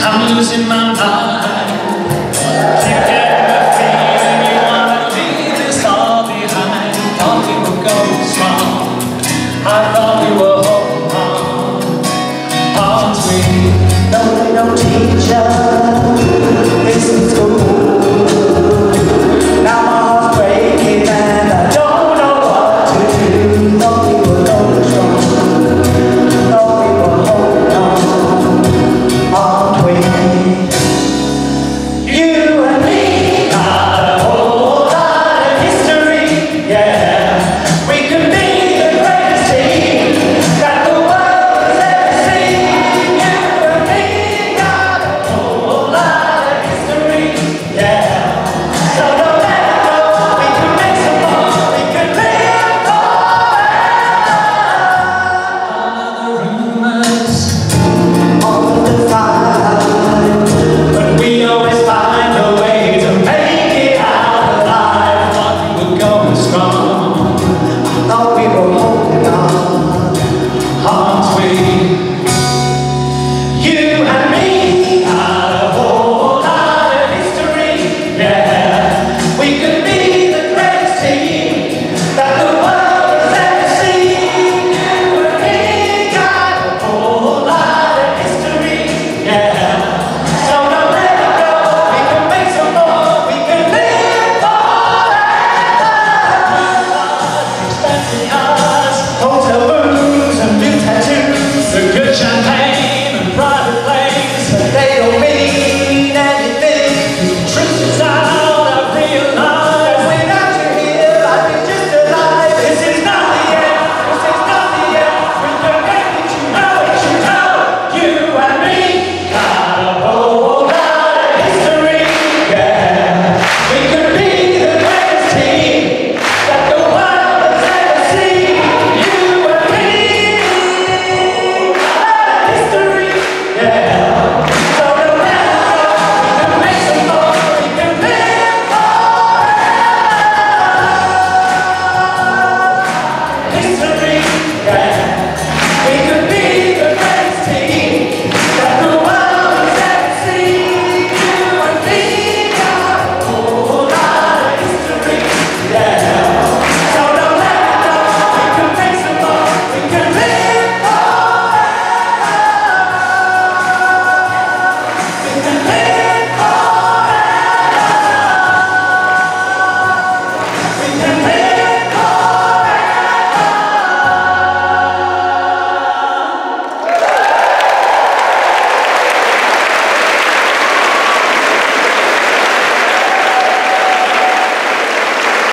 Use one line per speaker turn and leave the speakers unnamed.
I'm losing my mind. Keep getting the feeling you wanna leave this all behind. Thought we would go strong. I thought we were holding on. Aren't we?
No, they don't teach us